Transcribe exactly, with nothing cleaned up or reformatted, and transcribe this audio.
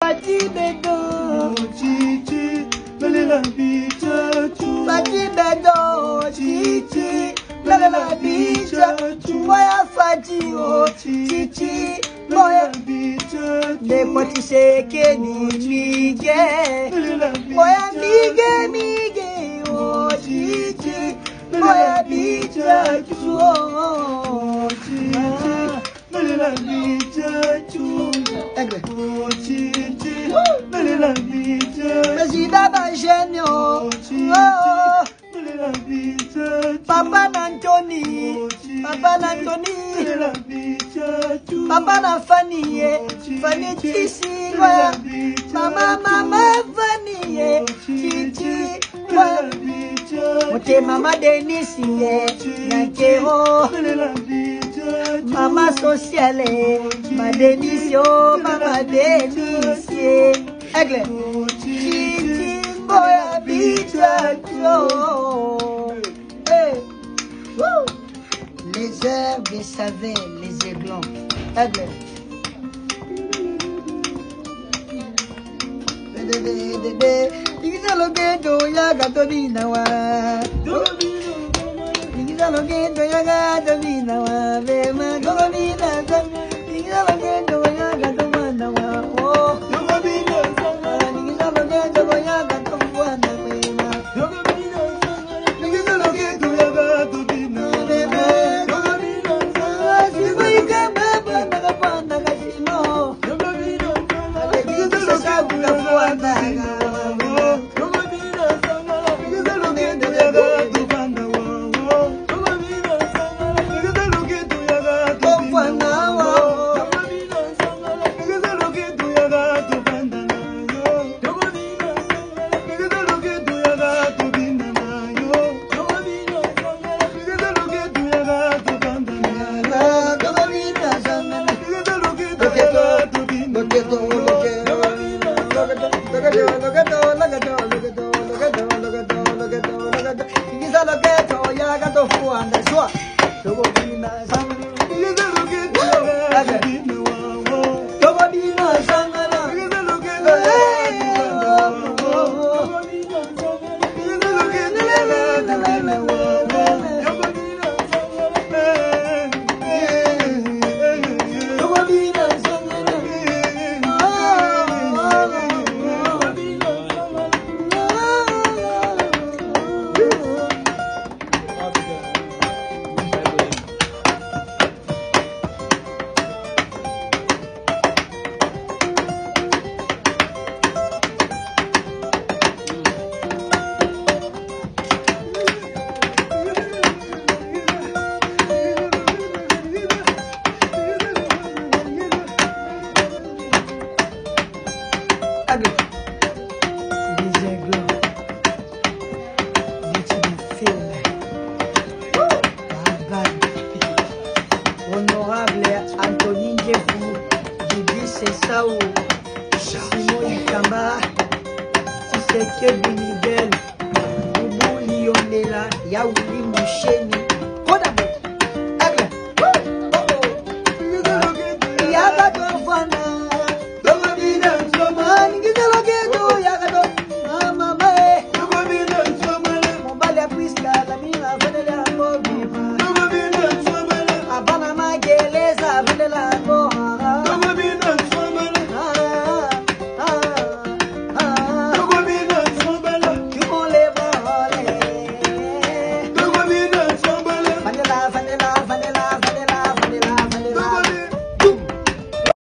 Fati Bedo, Chichi, Lalela Bicha, Fati Bedo, Chichi, Lalela Bicha, Moya Fati, oh, Chichi, Moya Bicha, Ne Poti Seke ni Mige, Moya Mige Mige, oh, Chichi, Moya Bicha, oh, Chichi, Lalela Bicha, oh, Chichi, Lalela Bicha, Mesida Bangenio, oh, Papa Nantoni, Papa Nantoni, Papa na Fanny, Fanny Chichi, Mama Mama Fanny, Chichi, Ote Mama Denisi, Yankeo, Mama Sociale, Ma Denisio, Mama Denisi, Aigle, Chichi, Boya Bicha, hey. Les herbes, les savets, les aiglons. Aigle. Digiza logedo yaga domina wa. Digiza logedo yaga domina wa. Vema domina sa. Digiza logedo yaga domina wa. Oh. Digiza logedo yaga domina wa. Digiza logedo yaga domina wa. Honorable Anthony Njefou, Didi Sessaou, Simon Ikamba, Tshisekedi Nibel, Boubou Lionela, Yaouli Moucheni.